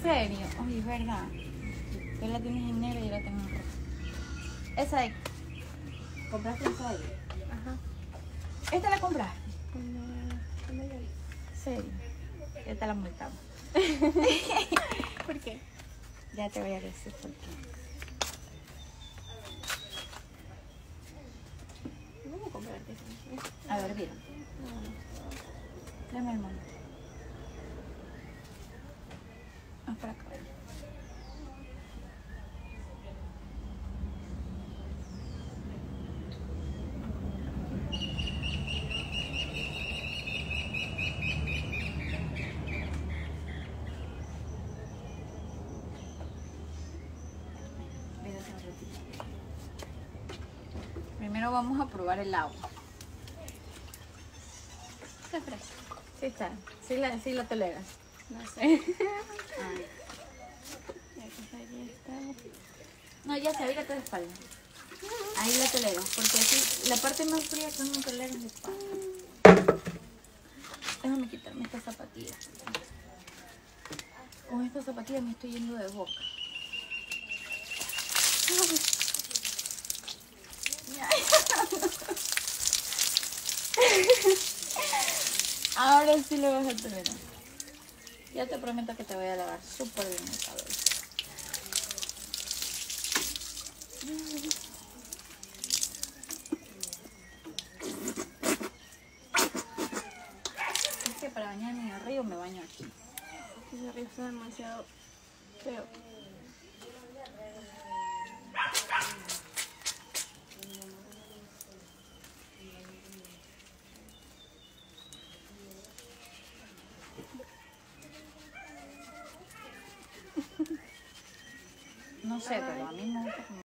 serio? Oye, es verdad. Tú la tienes en negro y yo la tengo en rojo. Esa de... ¿Compraste esa de ahí? Ajá. ¿Esta la compraste? Cuando yo vi. Serio. Ya te la multamos. ¿Por qué? Ya te voy a decir por qué. ¿Cómo comprarte eso? A ver, mira. Dame el mano. Vamos para acá. Mírate un ratito. Primero vamos a probar el agua. Está fresco. Sí está, sí la toleras. No sé. Ah. Ya que ahí estamos. No, ya se abrírate de espalda. Ahí la toleras, porque así la parte más fría que no toleras de espalda. Déjame quitarme esta zapatilla. Con esta zapatilla me estoy yendo de boca. Ahora sí lo vas a tolerar. Ya te prometo que te voy a lavar súper bien el cabello. Es que para bañarme en el río me baño aquí. Ese río está demasiado feo. No sé, pero a mí me gusta como